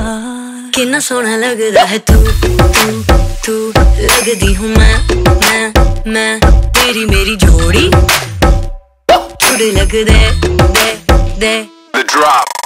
कितना सोना लगदा है तू लगदी हूँ मैं तेरी मेरी जोड़ी थोड़े लग दे The drop.